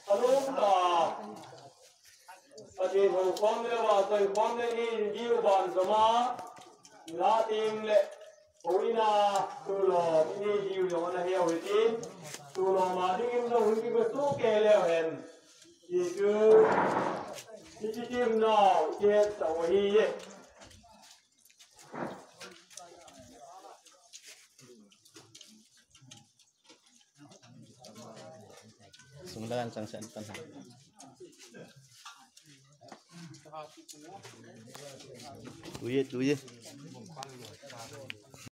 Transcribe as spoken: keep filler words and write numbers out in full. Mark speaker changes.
Speaker 1: alum ta ati ho khom le wa toi khom le ni diu ban sama la tim le oina tu lo ni diu lo na heo hitin tu lo ma ding no hu ki ko su ke le hen ki ku ki ki tim no ke ta wa hi ye
Speaker 2: Sunglahan sang saan pan Tuye tuye